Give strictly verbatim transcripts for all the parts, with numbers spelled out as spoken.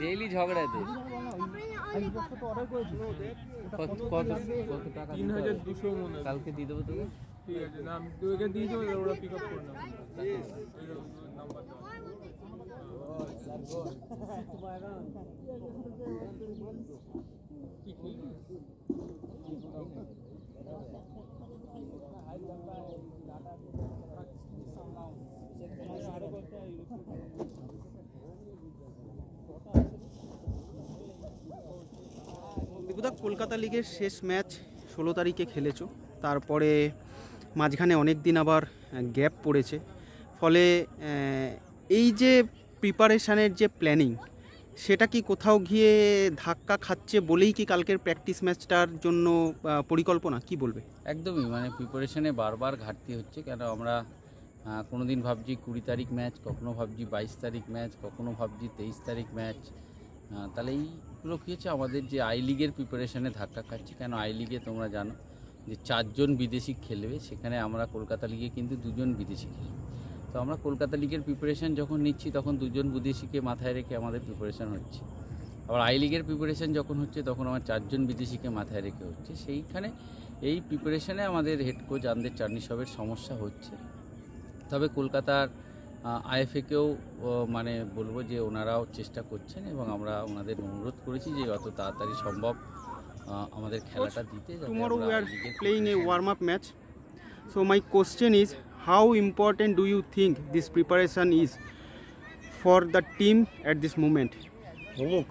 Daily ঝগড়াতে কত কত কত টাকা? তিন হাজার দুশো মনে হয়। কালকে দিয়ে দেবো তোকে। ঠিক আছে, না আমি তোকে দিয়ে দেবো, ওরা পিক আপ করে নেবো। নাম্বার দেবুদা, কলকাতা লিগের শেষ ম্যাচ ষোলো তারিখে খেলেছো, তারপরে মাঝখানে অনেক দিন আবার গ্যাপ পড়েছে, ফলে এই যে প্রিপারেশানের যে প্ল্যানিং সেটা কি কোথাও গিয়ে ধাক্কা খাচ্ছে বলেই কি কালকের প্র্যাকটিস ম্যাচটার জন্য পরিকল্পনা, কি বলবে? একদমই, মানে প্রিপারেশনে বারবার ঘাটতি হচ্ছে। কেন আমরা কোনো দিন ভাবছি কুড়ি তারিখ ম্যাচ, কখনো ভাবছি বাইশ তারিখ ম্যাচ, কখনো ভাবছি তেইশ তারিখ ম্যাচ। তাহলে এইগুলো কী হচ্ছে, আমাদের যে আই লিগের প্রিপারেশনে ধাক্কা খাচ্ছে। কেন আই লিগে তোমরা জানো যে চারজন বিদেশি খেলবে, সেখানে আমরা কলকাতা লিগে কিন্তু দুজন বিদেশি খেলবে। তো আমরা কলকাতা লিগের প্রিপারেশান যখন নিচ্ছি তখন দুজন বিদেশিকে মাথায় রেখে আমাদের প্রিপারেশান হচ্ছে। আবার আই লিগের প্রিপারেশান যখন হচ্ছে তখন আমার চারজন বিদেশিকে মাথায় রেখে হচ্ছে। সেইখানে এই প্রিপারেশানে আমাদের হেড কোচ আন্দের চার্নিসবের সমস্যা হচ্ছে। তবে কলকাতার আইএফএকেও মানে বলবো যে ওনারাও চেষ্টা করছেন এবং আমরা ওনাদের অনুরোধ করেছি যে যত তাড়াতাড়ি সম্ভব আমাদের খেলাটা দিতে। Tomorrow we are playing a warm up match, so my question is, how important do you think this preparation is for the team at this moment? Look,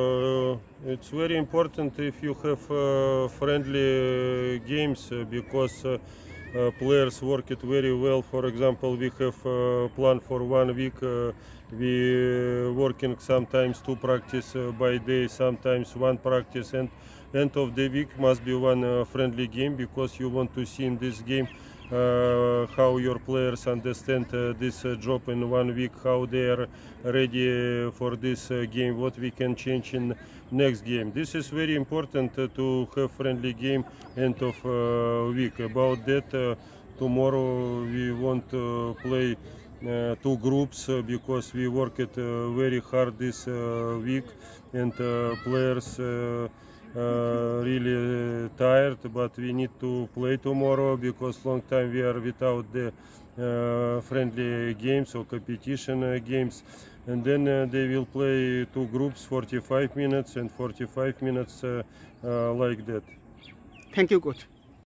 uh, it's very important if you have uh, friendly games uh, because uh, uh, players work it very well. For example, we have uh, plan for one week. Uh, we working sometimes two practice uh, by day, sometimes one practice, and end of the week must be one uh, friendly game because you want to see in this game uh, how your players understand uh, this uh, job in one week, how they are ready for this uh, game, what we can change in next game. This is very important uh, to have friendly game end of uh, week. About that, uh, tomorrow we want to play uh, two groups uh, because we work it uh, very hard this uh, week, and uh, players uh, Uh, really uh, tired, but we need to play tomorrow because long time we are without the uh, friendly games or competition uh, games, and then uh, they will play two groups, forty-five minutes and forty-five minutes uh, uh, like that. Thank you, coach.